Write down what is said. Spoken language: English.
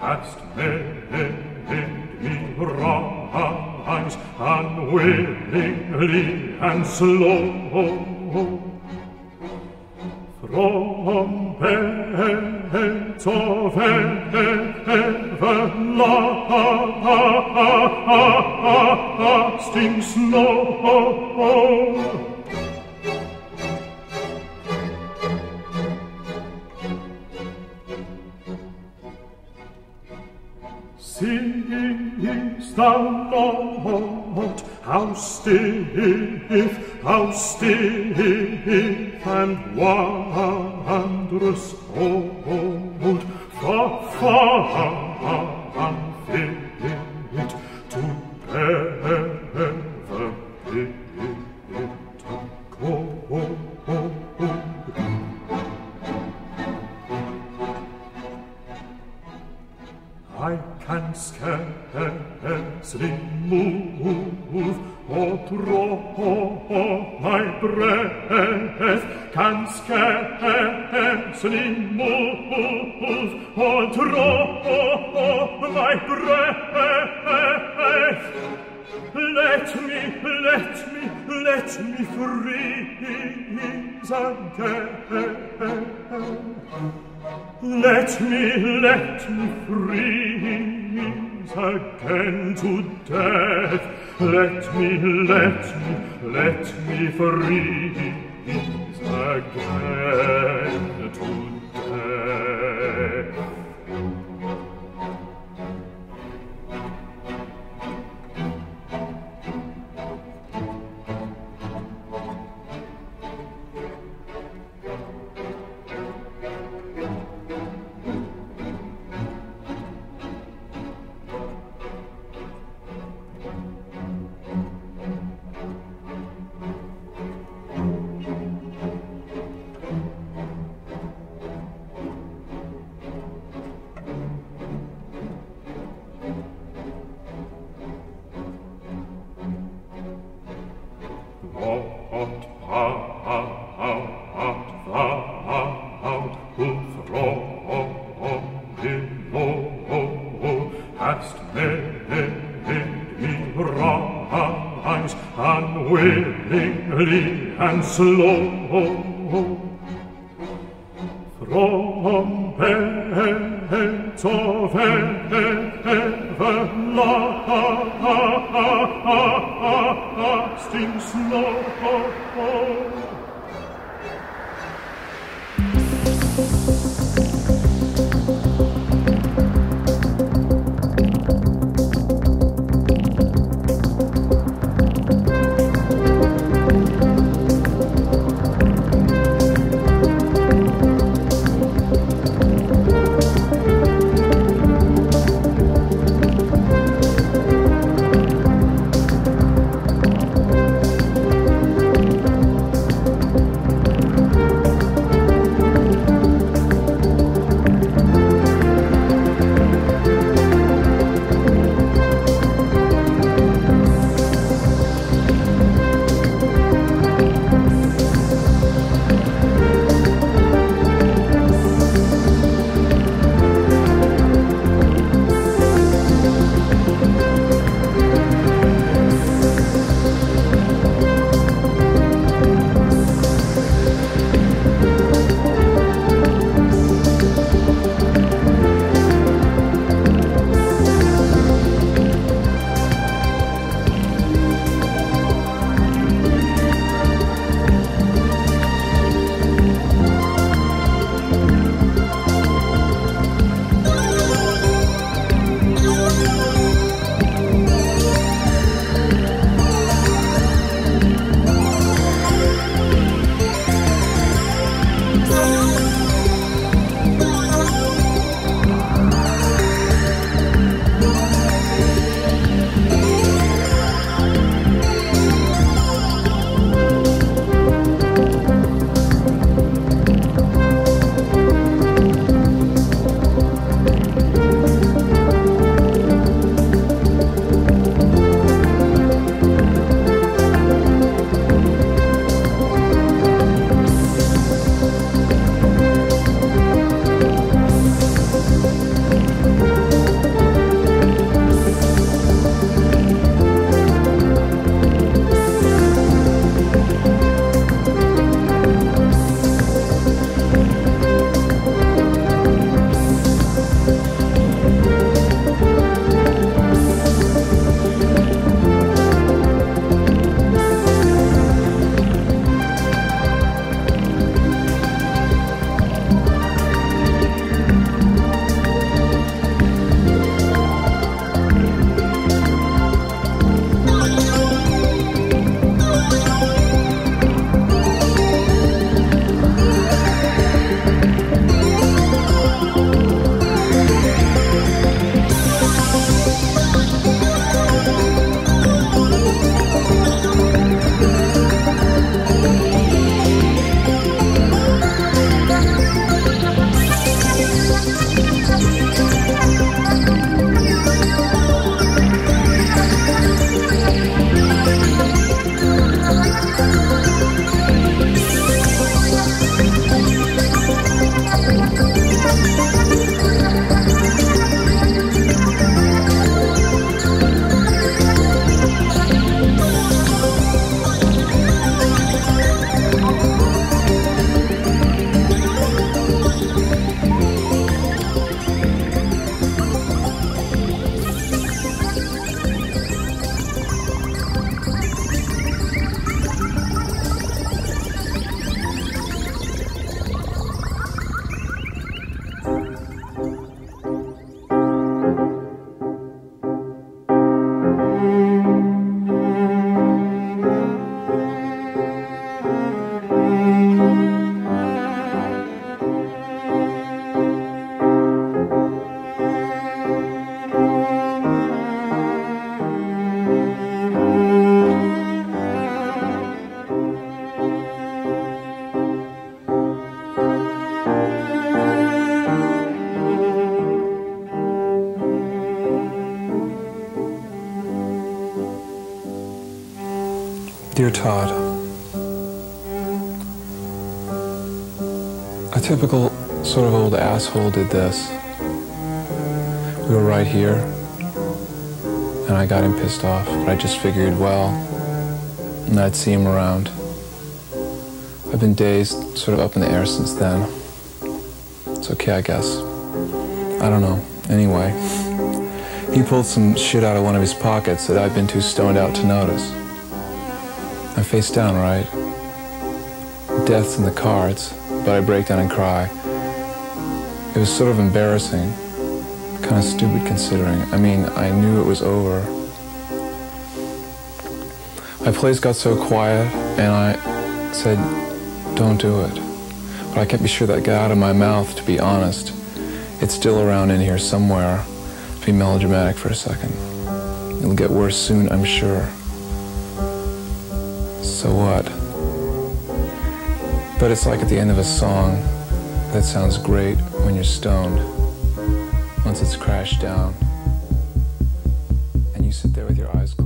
hast made me rise unwillingly and slow from beds of everlasting snow. Seest thou not how stiff and wondrous old, far unfit to bear the bitter cold? I can scarcely move or draw my breath, can scarcely move or draw my breath. Let me freeze again. Let me freeze again to death. Let me freeze again to death. Hast made me rise unwillingly and slow from beds of everlasting snow. Dear Todd, a typical sort of old asshole did this. We were right here, and I got him pissed off, but I just figured, well, and I'd see him around. I've been dazed, sort of up in the air since then. It's okay, I guess. I don't know. Anyway, he pulled some shit out of one of his pockets that I'd been too stoned out to notice. I'm face down, right? Death's in the cards, but I break down and cry. It was sort of embarrassing, kind of stupid considering. I mean, I knew it was over. My place got so quiet, and I said, don't do it. But I can't be sure that got out of my mouth, to be honest. It's still around in here somewhere. To be melodramatic for a second. It'll get worse soon, I'm sure. So what? But it's like at the end of a song that sounds great when you're stoned. Once it's crashed down, and you sit there with your eyes closed.